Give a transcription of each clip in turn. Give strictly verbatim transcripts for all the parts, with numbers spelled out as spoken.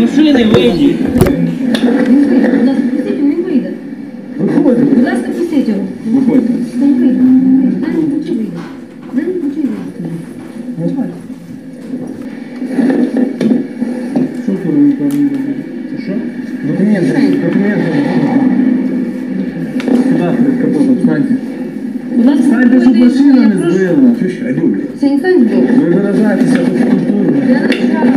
машини, вийдіть. Будь ласка, пустіть, він вийде. Виходьте. Будь ласка, пустіть його. Виходьте. Він вийде. Дай він ключі вийде. Дай він ключі вийде. Виходь. Що тут ви там? Це що? Документи. Документи. Сюди, перед капотом, встаньте. Будь ласка, Встаньте, щоб машина не збила. Чуєш, Алю, Це не стань збив. ви виражаєтеся тут культурно. Я не знаю.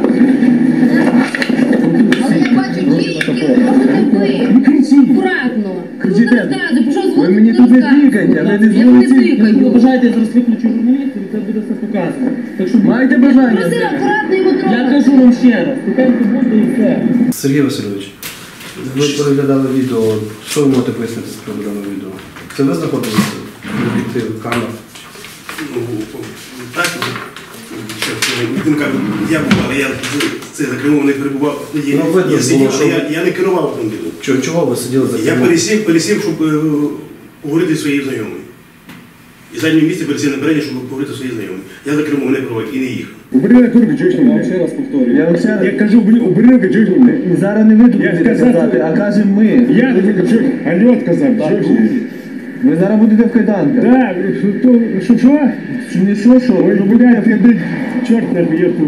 Але я бачу дії, робите ви. Не кричіть. Акуратно. Кричите. Ну, розказуй, пішов з Ви вулиці, мені не тут не розказуй. тикайте, а ви не Я не зводите. Ви тикаю. бажаєте, я зараз виключу журналістів, і це буде все показано. Так що Маєте бажання? Просив акуратно його я трогати. кажу вам ще раз, тихенько буде і все. Сергій Васильович, ви переглядали відео. Що ви можете пояснити з приводу даного відео? Це ви знаходилися в об'єктиві камер? Ну, так, що, він каже, я був, але я це за кермом не перебував. Я, Ну, видно я, ж сидів, було, що я, я не керував автомобілем. Чого, чого ви сиділи за Я кермом? пересів, пересів, щоб е, поговорити зі своєю знайомою. І з заднього місця пересів на переднє, щоб поговорити зі своєю знайомою. Я за кермом не проводив і не їхав. Убери руки, чого ж не вам ще раз повторюю. Я вам ще раз. Я кажу, убери руки, чого ж не. Зараз не ви тут будете казати, а кажемо ми. Я не чого. Альот казав, чого ж не. Ви зараз будете в кайданках. Так, що, що? Не що, що? Ви ж будете ходити, чорт не поїхав.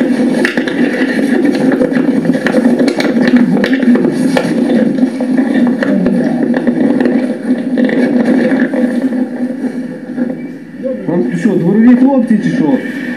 Вам що, дворові хлопці чи що?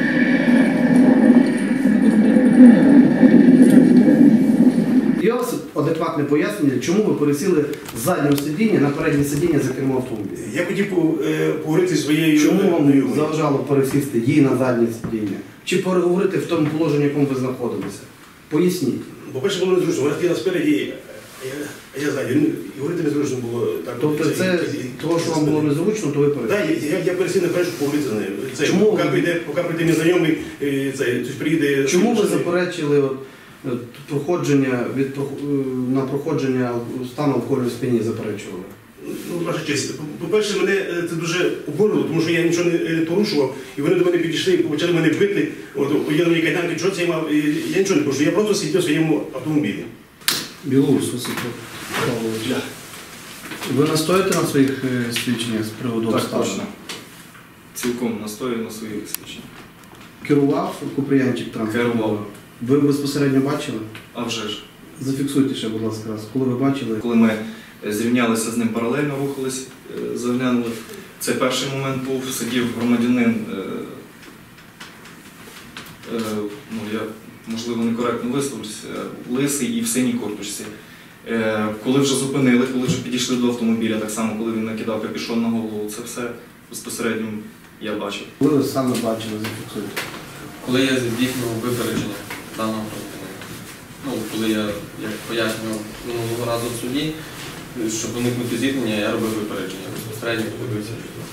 Є у вас адекватне пояснення, чому ви пересіли з заднього сидіння на переднє сидіння за кермо автомобіля? Я хотів е, поговорити зі своєю Чому вам знайомою. заважало пересісти їй на заднє сидіння? Чи переговорити в тому положенні, в якому ви знаходилися? Поясніть. По-перше, було незручно. Вона хотіла спереді, а я, а я знаю, і говорити незручно було. Так, Тобто це того, що вам було незручно, то ви Так, пересіли? я, я, я пересів на першу поговорити з нею. Це, Чому поки ви- прийде, поки прийде незнайомий, е, це, хтось приїде... Чому ви це- заперечили от, от, проходження від прох- на проходження стану алкоголю в спині заперечували? Ну, ваша честь, по-перше, мене е, це дуже обурило, тому що я нічого не е, порушував, і вони до мене підійшли, і почали мене бити, от, є мені кайданки, що це я мав, і я нічого не порушував, я просто сидів в своєму автомобілі. Білоус Василь Павлович. Ви настоїте на своїх е, свідченнях з приводу Так, обставин? точно. Цілком настою на своїх свідченнях. Керував Купріянчик транспортом? Керував. Ви безпосередньо бачили? А вже ж. Зафіксуйте ще, будь ласка, раз. Коли ви бачили? Коли ми зрівнялися з ним паралельно, рухались, е, заглянули. Це перший момент був, сидів громадянин, е, е, ну я, можливо, некоректно висловився, лисий і в синій курточці. Е, коли вже зупинили, коли вже підійшли до автомобіля, так само, коли він накидав капюшон на голову, це все безпосередньо я бачив. Коли ви саме бачили, зафіксуйте. Коли я здійснював випередження даного автомобіля, ну, коли я, як пояснював минулого разу в суді, щоб уникнути зіткнення, я робив випередження, безпосередньо подивився.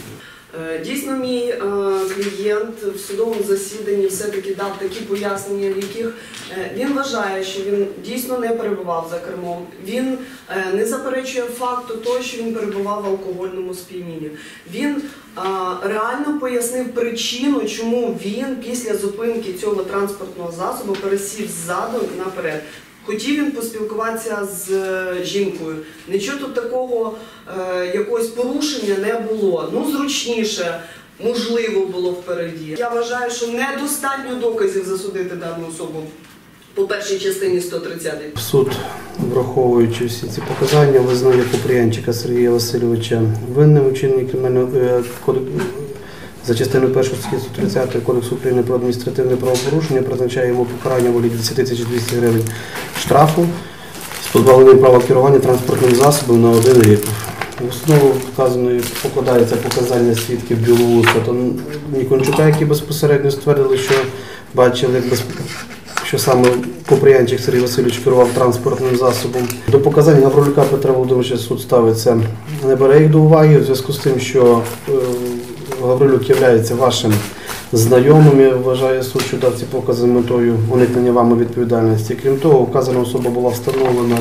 Дійсно, мій клієнт в судовому засіданні все-таки дав такі пояснення, в яких він вважає, що він дійсно не перебував за кермом. Він не заперечує факту того, що він перебував в алкогольному сп'янінні. Він реально пояснив причину, чому він після зупинки цього транспортного засобу пересів ззаду наперед. Хотів він поспілкуватися з жінкою. Нічого тут такого, е, якогось порушення не було. Ну, зручніше, можливо, було впереді. Я вважаю, що недостатньо доказів засудити дану особу по першій частині сто тридцятій. Суд, враховуючи всі ці показання, визнає Купріянчика Сергія Васильовича винним у вчиненні кримінального кодексу за частиною першої статті сто тридцять Кодексу України про адміністративне правопорушення, призначає йому покарання у вигляді десять тисяч двісті гривень штрафу з позбавленням права керування транспортним засобом на один рік. В основу вказаної покладаються показання свідків Білоуса та Нікончука, які безпосередньо ствердили, що бачили, як без... що саме Купріянчик Сергій Васильович керував транспортним засобом. До показань Гаврилюка Петра Володимировича суд ставиться, не бере їх до уваги в зв'язку з тим, що е, Гаврилюк є вашим знайомим, вважає суд, що дав ці покази з метою уникнення вами відповідальності. Крім того, вказана особа була встановлена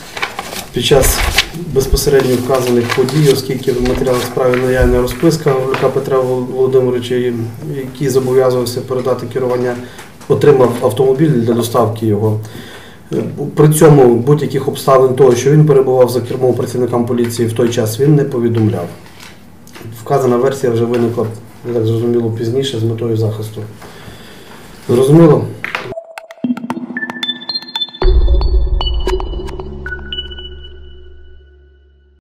під час безпосередньо вказаних подій, оскільки в матеріалах справи наявна розписка Гаврилюка Петра Володимировича, який зобов'язувався передати керування, отримав автомобіль для доставки його. При цьому будь-яких обставин того, що він перебував за кермом працівникам поліції в той час, він не повідомляв. Вказана версія вже виникла, я так зрозуміло, пізніше з метою захисту. Зрозуміло?